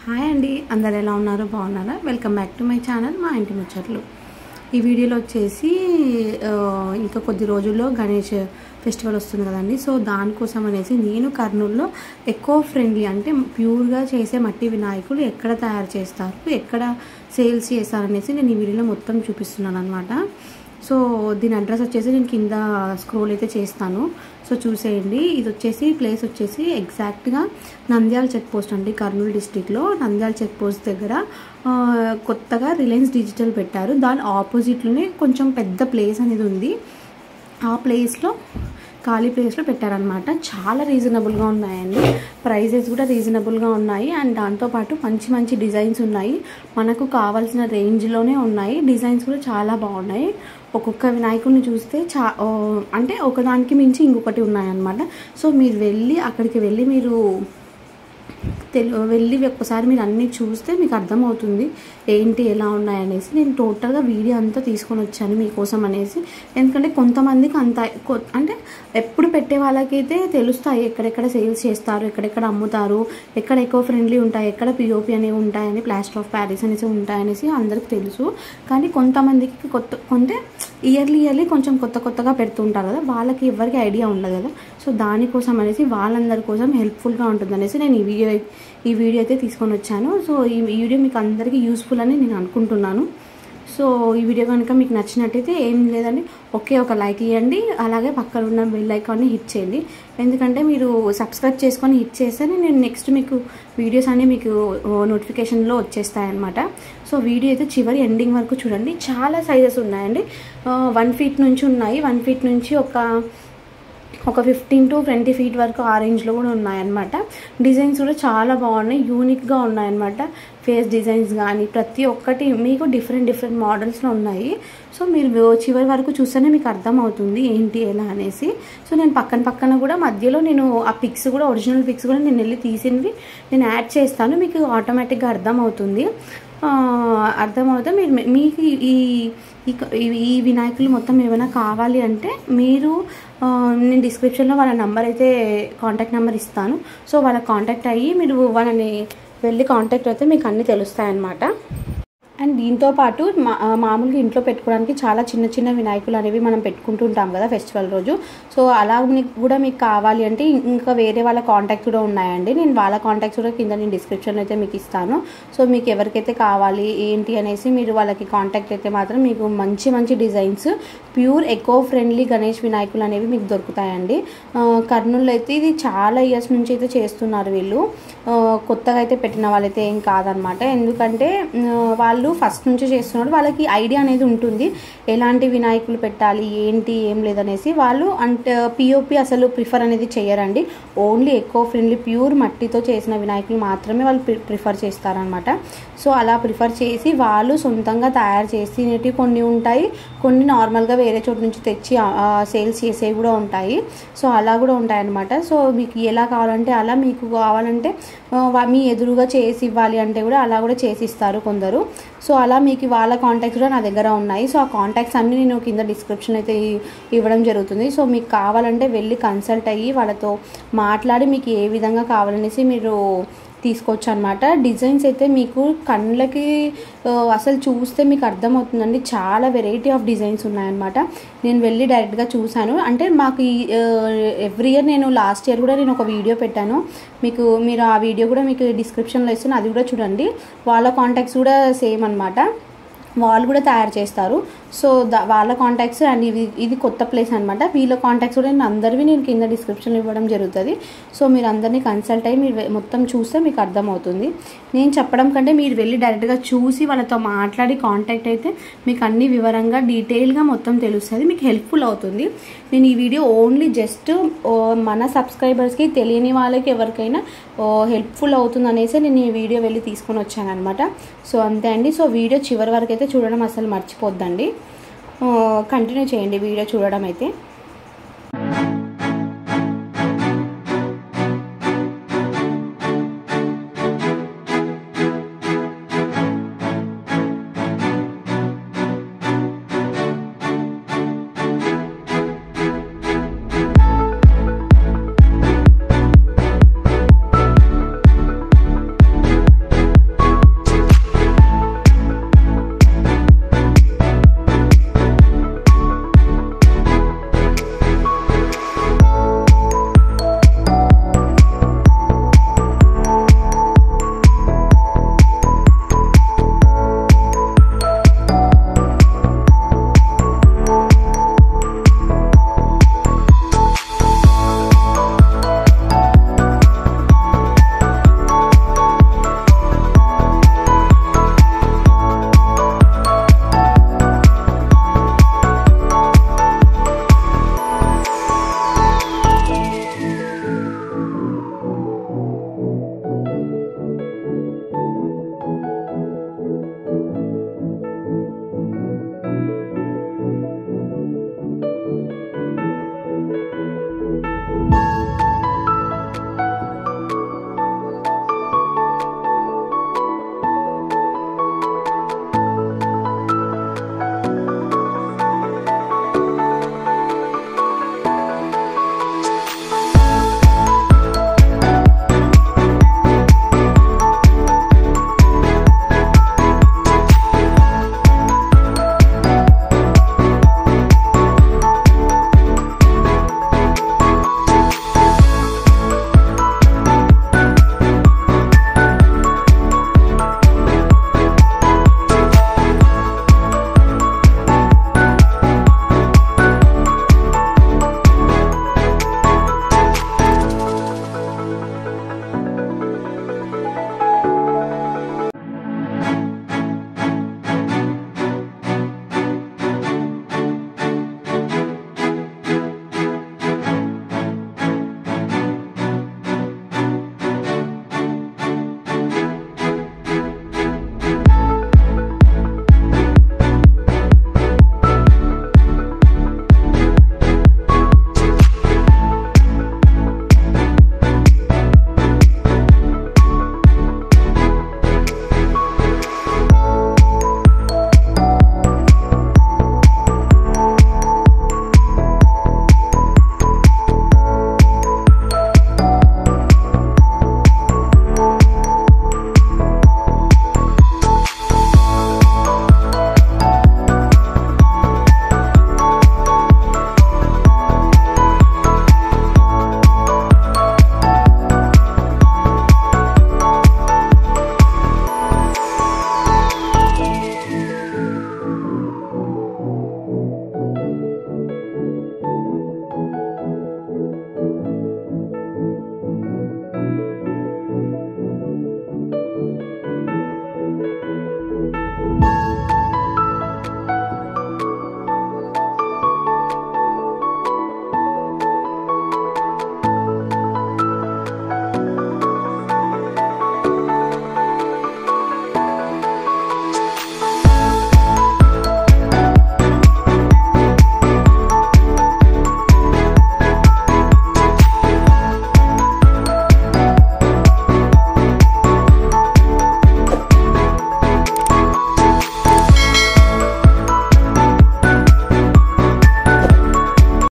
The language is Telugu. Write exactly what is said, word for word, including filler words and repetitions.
హాయ్ అండి, అందరు ఎలా ఉన్నారు? బాగున్నారా? Welcome back to my channel మా ఇంటి ముచ్చట్లు. ఈ వీడియోలో వచ్చేసి ఇంకా కొద్ది రోజుల్లో గణేష్ ఫెస్టివల్ వస్తుంది కదండి. సో దానికోసం అనేసి నేను కర్నూలులో ఎకో ఫ్రెండ్లీ అంటే ప్యూర్గా చేసే మట్టి వినాయకులు ఎక్కడ తయారు చేస్తారు, ఎక్కడ సేల్స్ చేస్తారనేసి నేను ఈ వీడియోలో మొత్తం చూపిస్తున్నాను అనమాట. సో దీని అడ్రస్ వచ్చేసి నేను కింద స్క్రోల్ అయితే చేస్తాను, సో చూసేయండి. ఇది వచ్చేసి ప్లేస్ వచ్చేసి ఎగ్జాక్ట్గా నంద్యాల చెక్ పోస్ట్ అండి, కర్నూలు డిస్టిక్లో నంద్యాల చెక్ పోస్ట్ దగ్గర కొత్తగా రిలయన్స్ డిజిటల్ పెట్టారు. దాని ఆపోజిట్లోనే కొంచెం పెద్ద ప్లేస్ అనేది ఉంది. ఆ ప్లేస్లో ఖాళీ ప్లేస్లో పెట్టారనమాట. చాలా రీజనబుల్గా ఉన్నాయండి, ప్రైజెస్ కూడా రీజనబుల్గా ఉన్నాయి. అండ్ దాంతోపాటు మంచి మంచి డిజైన్స్ ఉన్నాయి, మనకు కావాల్సిన రేంజ్లోనే ఉన్నాయి. డిజైన్స్ కూడా చాలా బాగున్నాయి. ఒక్కొక్క వినాయకుడిని చూస్తే చా అంటే ఒకదానికి మించి ఇంకొకటి ఉన్నాయన్నమాట. సో మీరు వెళ్ళి అక్కడికి వెళ్ళి మీరు తెలు వెళ్ళి ఒక్కసారి మీరు అన్నీ చూస్తే మీకు అర్థమవుతుంది ఏంటి ఎలా ఉన్నాయనేసి. నేను టోటల్గా వీడియో అంతా తీసుకొని వచ్చాను మీకోసం అనేసి. ఎందుకంటే కొంతమందికి అంత అంటే ఎప్పుడు పెట్టే వాళ్ళకైతే తెలుస్తాయి ఎక్కడెక్కడ సేల్స్ చేస్తారు, ఎక్కడెక్కడ అమ్ముతారు, ఎక్కడ ఎకో ఫ్రెండ్లీ ఉంటాయి, ఎక్కడ పిఓపి అనేవి ఉంటాయని, ప్లాస్టర్ ఆఫ్ ప్యారిస్ అనేసి ఉంటాయనేసి అందరికి తెలుసు. కానీ కొంతమందికి కొత్త కొంటే ఇయర్లీ ఇయర్లీ కొంచెం కొత్త కొత్తగా పెడుతుంటారు కదా, వాళ్ళకి ఎవరికి ఐడియా ఉండదు కదా. సో దానికోసం అనేసి వాళ్ళందరి కోసం హెల్ప్ఫుల్గా ఉంటుంది అనేసి నేను ఈ వీడియో ఈ వీడియో అయితే తీసుకొని వచ్చాను. సో ఈ వీడియో మీకు అందరికీ యూస్ఫుల్ అని నేను అనుకుంటున్నాను. సో ఈ వీడియో కనుక మీకు నచ్చినట్టయితే ఏం లేదండి, ఒకే ఒక లైక్ ఇవ్వండి, అలాగే పక్కన ఉన్న బెల్ ఐకాన్ని హిట్ చేయండి. ఎందుకంటే మీరు సబ్స్క్రైబ్ చేసుకొని హిట్ చేస్తేనే నేను నెక్స్ట్ మీకు వీడియోస్ అన్నీ మీకు నోటిఫికేషన్లో వచ్చేస్తాయన్నమాట. సో వీడియో అయితే చివరి ఎండింగ్ వరకు చూడండి. చాలా సైజెస్ ఉన్నాయండి, వన్ ఫీట్ నుంచి ఉన్నాయి, వన్ ఫీట్ నుంచి ఒక ఒక ఫిఫ్టీన్ టు ట్వంటీ ఫీట్ వరకు ఆ రేంజ్లో కూడా ఉన్నాయన్నమాట. డిజైన్స్ కూడా చాలా బాగున్నాయి, యూనిక్గా ఉన్నాయన్నమాట. ఫేస్ డిజైన్స్ కానీ ప్రతి ఒక్కటి మీకు డిఫరెంట్ డిఫరెంట్ మోడల్స్లో ఉన్నాయి. సో మీరు చివరి వరకు చూస్తేనే మీకు అర్థమవుతుంది ఏంటి ఎలా అనేసి. సో నేను పక్కన పక్కన కూడా మధ్యలో నేను ఆ పిక్స్ కూడా ఒరిజినల్ పిక్స్ కూడా నేను వెళ్ళి తీసినవి నేను యాడ్ చేస్తాను, మీకు ఆటోమేటిక్గా అర్థమవుతుంది. అర్థమవుతా మీరు మీకు ఈ ఈ వినాయకులు మొత్తం ఏమైనా కావాలి అంటే మీరు నేను డిస్క్రిప్షన్లో వాళ్ళ నెంబర్ అయితే కాంటాక్ట్ నెంబర్ ఇస్తాను. సో వాళ్ళ కాంటాక్ట్ అయ్యి మీరు వాళ్ళని వెళ్ళి కాంటాక్ట్ అయితే మీకు అన్నీ తెలుస్తాయన్నమాట. అండ్ దీంతోపాటు మా మామూలుగా ఇంట్లో పెట్టుకోవడానికి చాలా చిన్న చిన్న వినాయకులు అనేవి మనం పెట్టుకుంటుంటాం కదా ఫెస్టివల్ రోజు. సో అలా కూడా మీకు కావాలి అంటే ఇంకా వేరే వాళ్ళ కాంటాక్ట్స్ కూడా ఉన్నాయండి, నేను వాళ్ళ కాంటాక్ట్స్ కూడా కింద నేను డిస్క్రిప్షన్ అయితే మీకు ఇస్తాను. సో మీకు ఎవరికైతే కావాలి ఏంటి అనేసి మీరు వాళ్ళకి కాంటాక్ట్ అయితే మాత్రం మీకు మంచి మంచి designs pure eco friendly Ganesh వినాయకులు అనేవి మీకు దొరుకుతాయండి. కర్నూలు అయితే ఇది చాలా ఇయర్స్ నుంచి అయితే చేస్తున్నారు వీళ్ళు, కొత్తగా అయితే పెట్టిన వాళ్ళైతే ఏం కాదనమాట. ఎందుకంటే వాళ్ళు ఫస్ట్ నుంచి చేస్తున్నారు, వాళ్ళకి ఐడియా అనేది ఉంటుంది ఎలాంటి వినాయకులు పెట్టాలి ఏంటి ఏం లేదనేసి. వాళ్ళు అంటే పిఓపి అసలు ప్రిఫర్ అనేది చేయరండి, ఓన్లీ ఎకో ఫ్రెండ్లీ ప్యూర్ మట్టితో చేసిన వినాయకులు మాత్రమే వాళ్ళు ప్రిఫర్ చేస్తారనమాట. సో అలా ప్రిఫర్ చేసి వాళ్ళు సొంతంగా తయారు చేసినవి కొన్ని ఉంటాయి, కొన్ని నార్మల్గా వేరే చోటు నుంచి తెచ్చి సేల్స్ చేసేవి కూడా ఉంటాయి. సో అలా కూడా ఉంటాయన్నమాట. సో మీకు ఎలా కావాలంటే అలా, మీకు కావాలంటే మీ ఎదురుగా చేసి ఇవ్వాలి అంటే కూడా అలా కూడా చేసి ఇస్తారు కొందరు. సో అలా మీకు వాళ్ళ కాంటాక్ట్స్ కూడా నా దగ్గర ఉన్నాయి. సో ఆ కాంటాక్ట్స్ అన్నీ నేను కింద డిస్క్రిప్షన్ అయితే ఇవ్వడం జరుగుతుంది. సో మీకు కావాలంటే వెళ్ళి కన్సల్ట్ అయ్యి వాళ్ళతో మాట్లాడి మీకు ఏ విధంగా కావాలనేసి మీరు తీసుకోవచ్చు అనమాట. డిజైన్స్ అయితే మీకు కళ్ళకి అసలు చూస్తే మీకు అర్థమవుతుందండి, చాలా వెరైటీ ఆఫ్ డిజైన్స్ ఉన్నాయన్నమాట. నేను వెళ్ళి డైరెక్ట్గా చూశాను. అంటే మాకు ఈ ఎవ్రీ ఇయర్ నేను లాస్ట్ ఇయర్ కూడా నేను ఒక వీడియో పెట్టాను, మీకు మీరు ఆ వీడియో కూడా మీకు డిస్క్రిప్షన్లో ఇస్తాను, అది కూడా చూడండి. వాళ్ళ కాంటాక్ట్స్ కూడా సేమ్ అనమాట, వాళ్ళు కూడా తయారు చేస్తారు. సో ద వాళ్ళ కాంటాక్ట్స్ అండ్ ఇది ఇది కొత్త ప్లేస్ అనమాట. వీళ్ళ కాంటాక్ట్స్ కూడా నేను అందరివి నేను కింద డిస్క్రిప్షన్లో ఇవ్వడం జరుగుతుంది. సో మీరు అందరినీ కన్సల్ట్ అయ్యి మీరు మొత్తం చూస్తే మీకు అర్థమవుతుంది. నేను చెప్పడం కంటే మీరు వెళ్ళి డైరెక్ట్గా చూసి వాళ్ళతో మాట్లాడి కాంటాక్ట్ అయితే మీకు అన్ని వివరంగా డీటెయిల్గా మొత్తం తెలుస్తుంది, మీకు హెల్ప్ఫుల్ అవుతుంది. నేను ఈ వీడియో ఓన్లీ జస్ట్ మన సబ్స్క్రైబర్స్కి, తెలియని వాళ్ళకి ఎవరికైనా హెల్ప్ఫుల్ అవుతుంది అనేసి నేను ఈ వీడియో వెళ్ళి తీసుకొని వచ్చాను అనమాట. సో అంతే అండి. సో వీడియో చివరి వరకు అయితే చూడడం అసలు మర్చిపోద్దండి, కంటిన్యూ చేయండి వీడియో చూడడం అయితే.